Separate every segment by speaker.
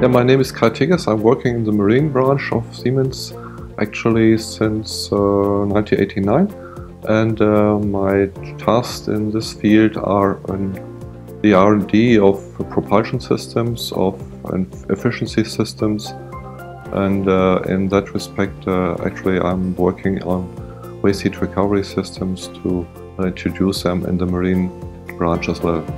Speaker 1: Yeah, my name is Tigges. I'm working in the marine branch of Siemens actually since 1989, and my tasks in this field are in the R&D of propulsion systems, of efficiency systems, and in that respect actually I'm working on waste heat recovery systems to introduce them in the marine branch as well.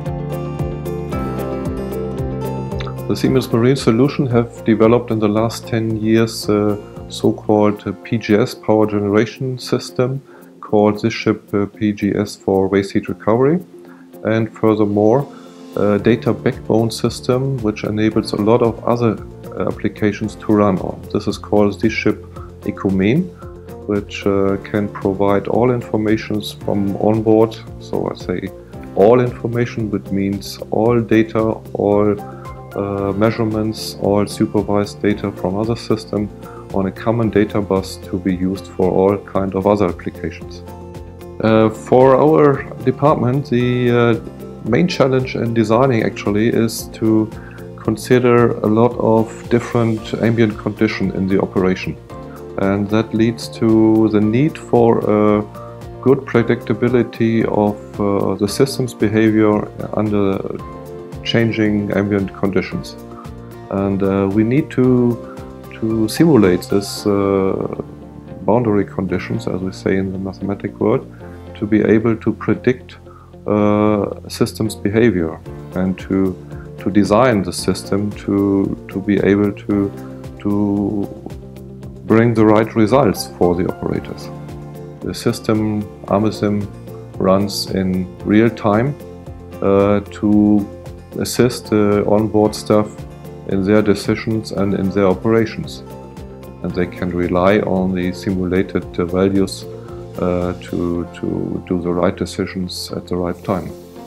Speaker 1: The Siemens Marine solution have developed in the last 10 years a so-called PGS power generation system called SISHIP PGS for waste heat recovery, and furthermore a data backbone system which enables a lot of other applications to run on. This is called SISHIP ECOMAIN, which can provide all informations from onboard. So I say all information, which means all data, all measurements, all supervised data from other systems on a common data bus to be used for all kind of other applications. For our department, the main challenge in designing actually is to consider a lot of different ambient conditions in the operation, and that leads to the need for a good predictability of the system's behavior under changing ambient conditions. And we need to simulate this boundary conditions, as we say in the mathematical world, to be able to predict system's behavior and to design the system to be able to bring the right results for the operators. The system Amesim runs in real time to assist the onboard staff in their decisions and in their operations, and they can rely on the simulated values to do the right decisions at the right time.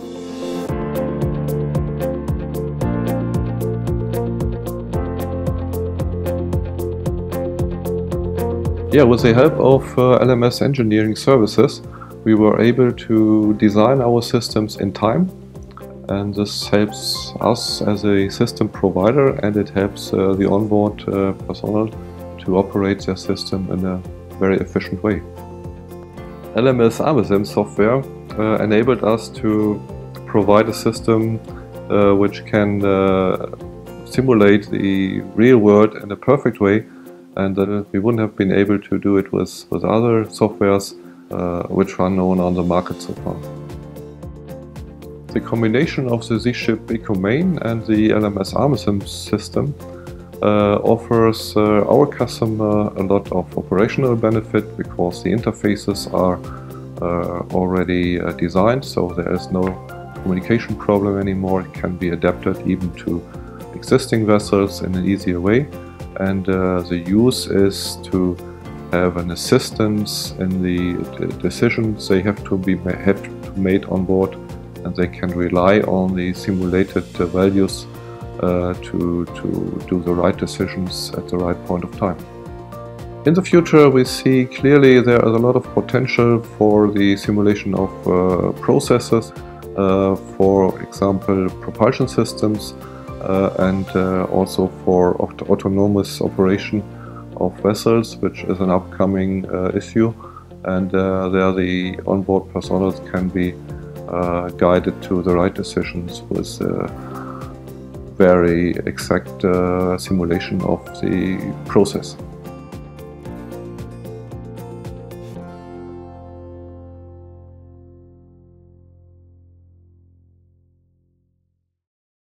Speaker 1: Yeah, with the help of LMS engineering services, we were able to design our systems in time. And this helps us as a system provider, and it helps the onboard personnel to operate their system in a very efficient way. LMS Amesim software enabled us to provide a system which can simulate the real world in a perfect way, and we wouldn't have been able to do it with other softwares which are known on the market so far. The combination of the SISHIP ECOMAIN and the LMS Amesim system offers our customer a lot of operational benefit, because the interfaces are already designed, so there is no communication problem anymore. It can be adapted even to existing vessels in an easier way, and the use is to have an assistance in the decisions they have to be made on board, and they can rely on the simulated values to do the right decisions at the right point of time. In the future, we see clearly there is a lot of potential for the simulation of processes, for example propulsion systems, and also for autonomous operation of vessels, which is an upcoming issue, and there the onboard personnel can be guided to the right decisions with very exact simulation of the process.